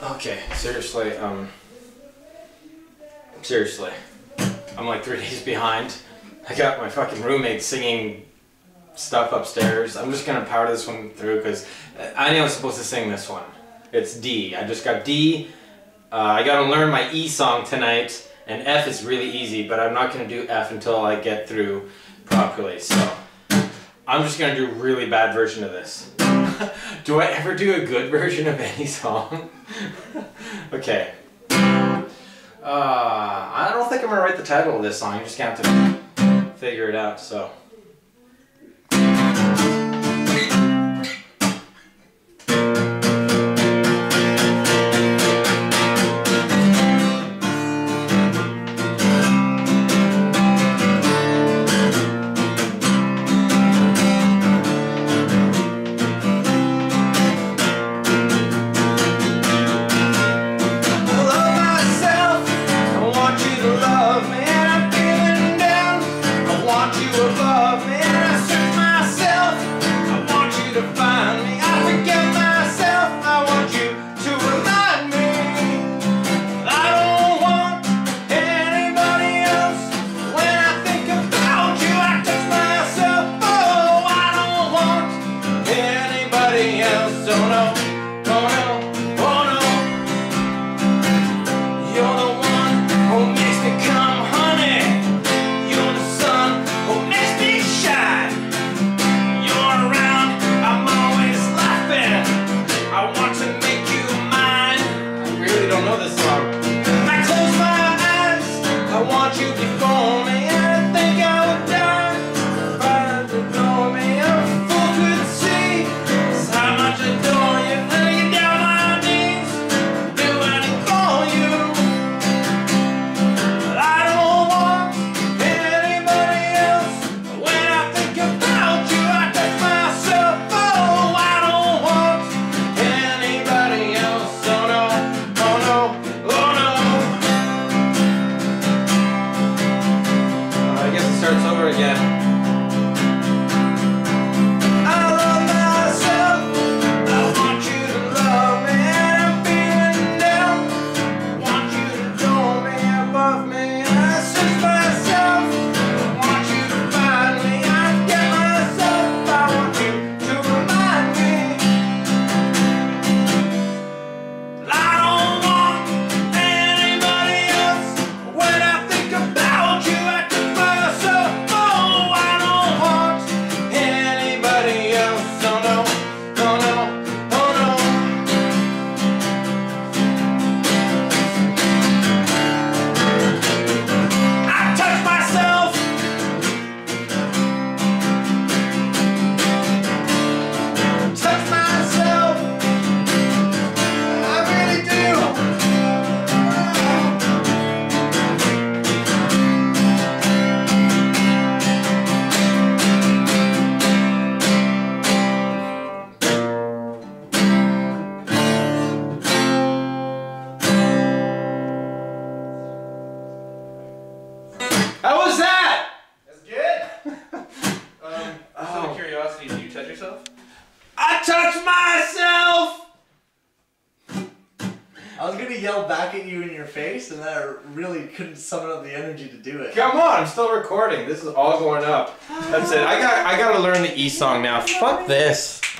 Okay, seriously, I'm like 3 days behind. I got my fucking roommate singing stuff upstairs. I'm just gonna power this one through because I know I'm supposed to sing this one. It's D. I just got D. I gotta learn my E song tonight, and F is really easy, but I'm not gonna do F until I get through properly. So I'm just gonna do a really bad version of this. Do I ever do a good version of any song? Okay. I don't think I'm gonna write the title of this song. You're just gonna have to figure it out. So. Starts over again. How was that? That's good. Just out of curiosity, do you touch yourself? I touched myself! I was gonna yell back at you in your face, and then I really couldn't summon up the energy to do it. Come on, I'm still recording. This is all going up. That's it. I gotta learn the E song now. Fuck this.